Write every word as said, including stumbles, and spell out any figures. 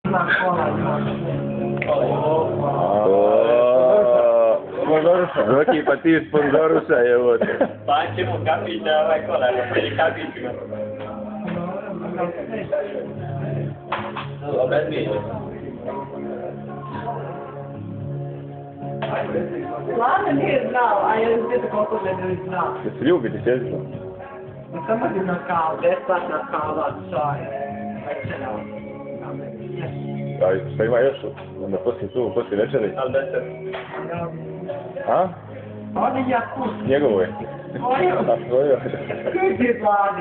Ima kola, Roki, pa ti sponzorušaj, evo te. Pa ćemo kapić da ovaj kola, pa je kapić ima. Obezbijeđe. Slava nije znao, a ja ne znam koliko ne bi znao. Da se ljubiti, sjećno. Samo bi na kavu, besplatna kava, čaj, večera. A šta ima još? Onda poslije tu, poslije večeri? Ali deset. A? Ovdje ja kus. Njegovo je. Svoju. A svoju? Kupi vladi.